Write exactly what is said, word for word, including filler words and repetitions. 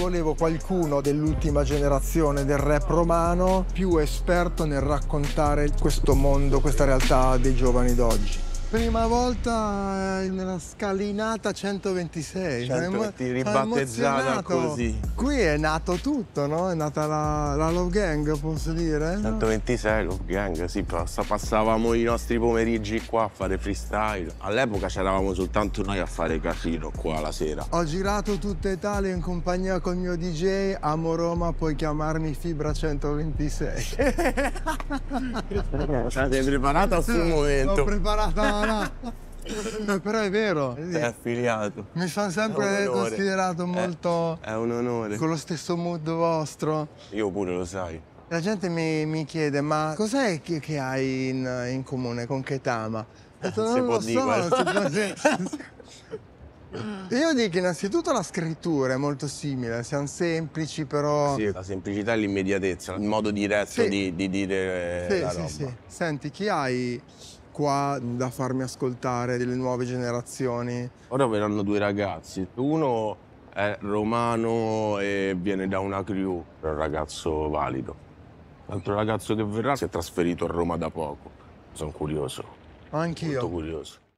volevo qualcuno dell'ultima generazione del rap romano più esperto nel raccontare questo mondo, questa realtà dei giovani d'oggi. Prima volta nella scalinata centoventisei. centoventi, Sono ribattezzata emozionato. così. Qui è nato tutto, no? È nata la, la Love Gang, posso dire? No? centoventisei, Love Gang, sì, passavamo i nostri pomeriggi qua a fare freestyle. All'epoca c'eravamo soltanto noi a fare casino qua la sera. Ho girato tutta Italia in compagnia col mio D J, amo Roma, puoi chiamarmi Fibra centoventisei. Sei preparata a sul momento? L'ho preparata, no. No, però è vero. Sei affiliato. Mi sono sempre considerato molto... È, è un onore. Con lo stesso mood vostro. Io pure, lo sai. La gente mi, mi chiede, ma cos'è che, che hai in, in comune con Ketama? Ho detto, Si non può lo dire so, questo. si può dire. Io dico innanzitutto la scrittura è molto simile, siamo semplici però... Sì, la semplicità e l'immediatezza, il modo diretto Sì. di, di dire Sì, la sì, roba. sì. Senti, chi hai qua da farmi ascoltare delle nuove generazioni? Ora verranno due ragazzi. Uno è romano e viene da una crew, è un ragazzo valido. L'altro ragazzo che verrà si è trasferito a Roma da poco. Sono curioso. Anch'io. Molto curioso.